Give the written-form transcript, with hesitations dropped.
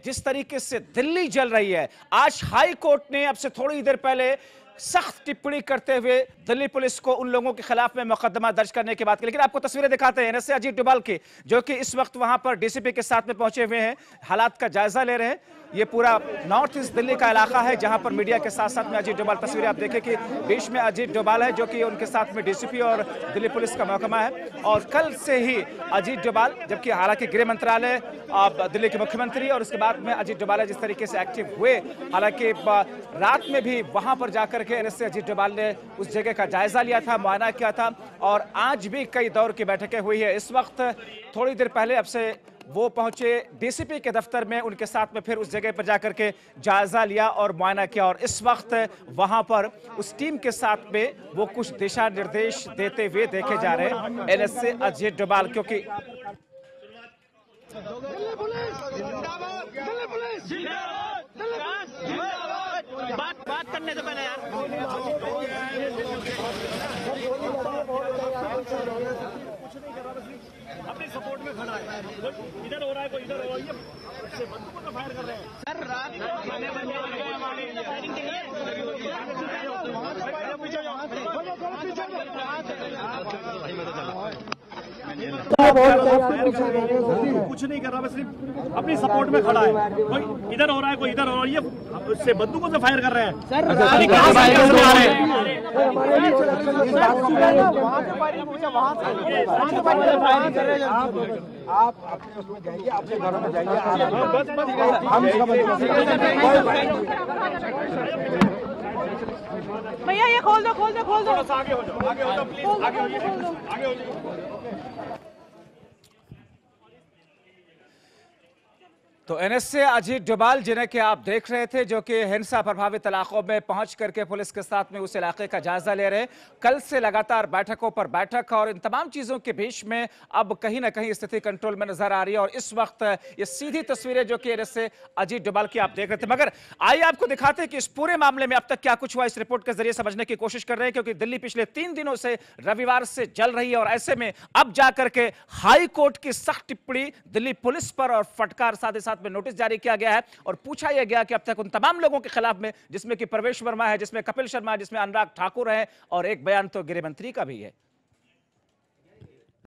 जिस तरीके से दिल्ली जल रही है, आज हाई कोर्ट ने अब से थोड़ी देर पहले सख्त टिप्पणी करते हुए दिल्ली पुलिस को उन लोगों के खिलाफ में मुकदमा दर्ज करने की बात की। लेकिन आपको तस्वीरें दिखाते हैं एनएसए अजीत डोभाल की, जो कि इस वक्त वहां पर डीसीपी के साथ में पहुंचे हुए हैं, हालात का जायजा ले रहे हैं। ये पूरा नॉर्थ ईस्ट दिल्ली का इलाका है जहां पर मीडिया के साथ साथ में अजीत डोभाल, तस्वीरें आप देखें कि बीच में अजीत डोभाल है जो कि उनके साथ में डीसीपी और दिल्ली पुलिस का महकमा है। और कल से ही अजीत डोभाल, जबकि हालांकि गृह मंत्रालय, दिल्ली के मुख्यमंत्री और उसके बाद में अजीत डोभाल जिस तरीके से एक्टिव हुए, हालांकि रात में भी वहां पर जाकर के एनएसए अजीत डोभाल ने उस जगह का जायजा लिया था, मुआयना किया था और आज भी कई दौर की बैठकें हुई है। इस वक्त थोड़ी देर पहले अब से वो पहुंचे डीसीपी के दफ्तर में, उनके साथ में फिर उस जगह पर जाकर के जायजा लिया और मुआयना किया। और इस वक्त वहां पर उस टीम के साथ में वो कुछ दिशा निर्देश देते हुए देखे जा रहे हैं एनएसए अजीत डोभाल, क्योंकि बात करने से पहले यार अपने सपोर्ट में खड़ा है, इधर हो रहा है कोई इधर हो रही है, बंदूकों से फायर कर रहे हैं सर। रात कुछ नहीं कर रहा, मैं सिर्फ अपनी सपोर्ट में खड़ा है, कोई इधर हो रहा है कोई इधर हो रही है, उससे बंदूकों से फायर कर रहे हैं सर। आप अपने उसमें जाइए, अपने घरों में जाइए, हम भैया ये खोल दो खोल दो खोल दो, आगे हो जाओ, आगे हो जाओ प्लीज, आगे हो जाओ, आगे हो जाओ। तो एनएसए अजीत डोभाल, जिन्हें कि आप देख रहे थे, जो कि हिंसा प्रभावित इलाकों में पहुंच करके पुलिस के साथ में उस इलाके का जायजा ले रहे हैं। कल से लगातार बैठकों पर बैठक और इन तमाम चीजों के बीच में अब कहीं ना कहीं स्थिति कंट्रोल में नजर आ रही है। और इस वक्त ये सीधी तस्वीरें जो कि एनएसए अजीत डोभाल की आप देख रहे थे। मगर आइए आपको दिखाते हैं कि इस पूरे मामले में अब तक क्या कुछ हुआ, इस रिपोर्ट के जरिए समझने की कोशिश कर रहे हैं, क्योंकि दिल्ली पिछले 3 दिनों से रविवार से जल रही है और ऐसे में अब जाकर के हाई कोर्ट की सख्त टिप्पणी दिल्ली पुलिस पर और फटकार, साथ ही साथ में नोटिस जारी किया गया है और पूछा यह गया कि अब तक उन तमाम लोगों के खिलाफ में, जिसमें कि प्रवेश वर्मा है, जिसमें कपिल शर्मा है, जिसमें अनुराग ठाकुर है और एक बयान तो गृह मंत्री का भी है।